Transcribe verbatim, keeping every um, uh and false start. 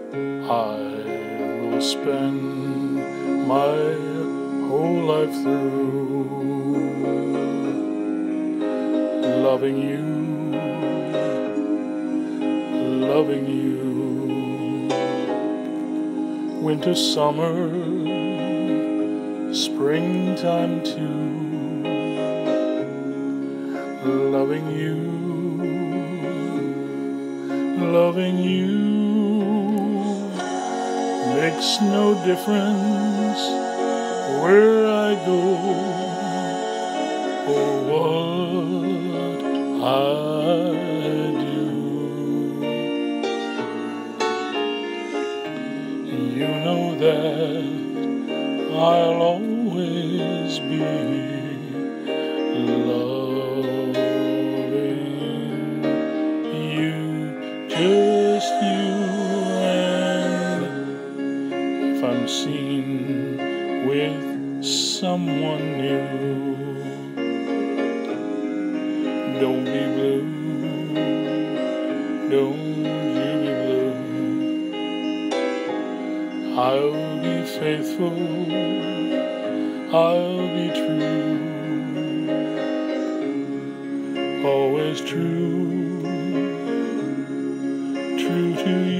I will spend my whole life through loving you, loving you. Winter, summer, springtime too. Loving you, loving you. Makes no difference where I go or what I do. You know that I'll always be loving you, just you. If I'm seen with someone new, don't be blue, don't you be blue. I'll be faithful, I'll be true, always true, true to you.